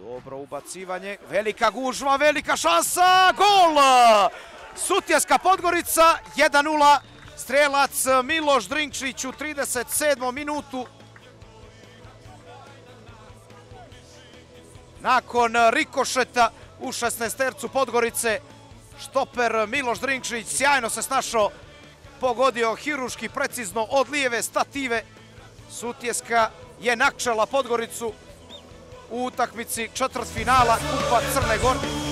Dobro ubacivanje, velika gužva, velika šansa, gol! Sutjeska Podgorica, 1:0, strelac Miloš Drinkšić u 37. minutu. Nakon rikošeta u 16-tercu Podgorice, štoper Miloš Drinkšić sjajno se snašao, pogodio hiruški precizno od lijeve stative. Sutjeska je nakčela Podgoricu u utakmici četvrtfinala Kupa Crne Gore.